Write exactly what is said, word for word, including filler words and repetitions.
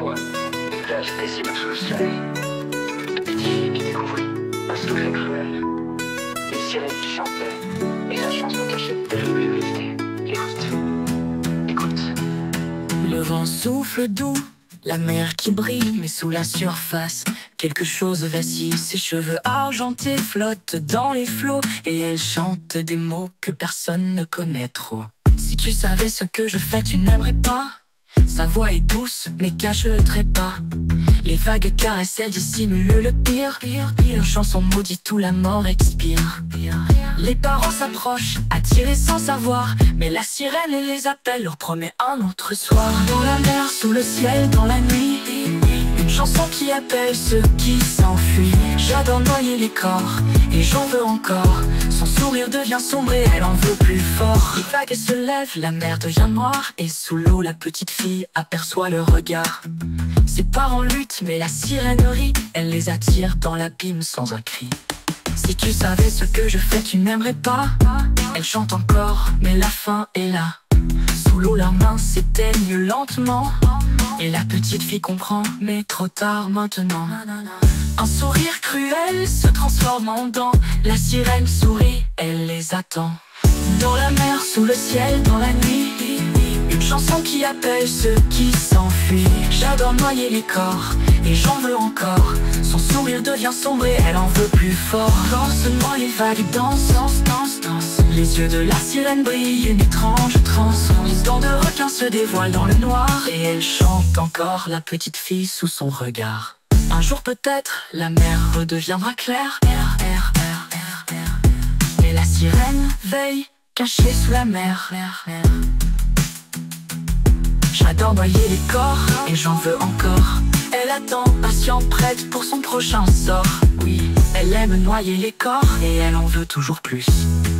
toi, une plage paisible sous le soleil. Petite fille qui découvrit un secret cruel. Les sirènes qui chantaient, et la chanson cachée de l'obscurité. Écoute, écoute. Le vent souffle doux, la mer qui brille, mais sous la surface, quelque chose vacille. Ses cheveux argentés flottent dans les flots, et elle chante des mots que personne ne connaît trop. Si tu savais ce que je fais, tu n'aimerais pas. Sa voix est douce, mais cache le trépas. Les vagues caressent, elle dissimule le pire, pire, pire. Une chanson maudite où la mort expire. Les parents s'approchent, attirés sans savoir, mais la sirène les appelle, leur promet un autre soir. Dans la mer, sous le ciel, dans la nuit, une chanson qui appelle ceux qui s'enfuient. J'adore noyer les corps, et j'en veux encore. Son sourire devient sombre et elle en veut plus fort. Les vagues se lèvent, la mer devient noire, et sous l'eau la petite fille aperçoit le regard. Ses parents luttent, mais la sirène rit, elle les attire dans l'abîme sans un cri. Si tu savais ce que je fais, tu n'aimerais pas. Elle chante encore, mais la fin est là. Sous l'eau, leurs mains s'éteignent lentement, et la petite fille comprend, mais trop tard maintenant. Un sourire cruel se transforme en dents. La sirène sourit, elle les attend. Dans la mer, sous le ciel, dans la nuit, une chanson qui appelle ceux qui s'enfuient. J'adore noyer les corps, et j'en veux encore. Son sourire devient sombre et elle en veut plus fort. Quand seulement les vagues dansent, dansent, dansent, dansent. Les yeux de la sirène brillent, une étrange transe. Les dents de requin se dévoilent dans le noir, et elle chante encore, la petite fille sous son regard. Un jour peut-être, la mer redeviendra claire. R, R, R, R, R. Mais la sirène veille, cachée sous la mer. R, R. J'adore noyer les corps, et j'en veux encore. Elle attend, patiente, prête pour son prochain sort. Oui, elle aime noyer les corps, et elle en veut toujours plus.